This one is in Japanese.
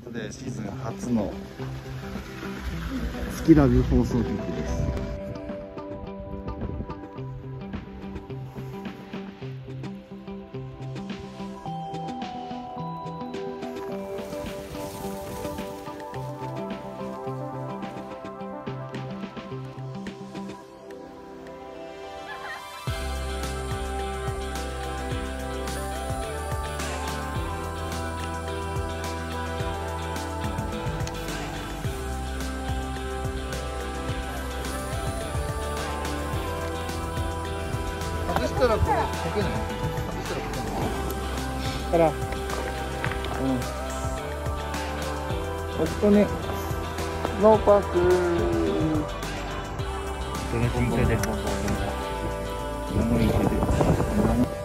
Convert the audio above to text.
ことでシーズン初のスキラビ放送局です。外したらこれかけない。外したらかけない。から、ここにノーパーク。その新車で。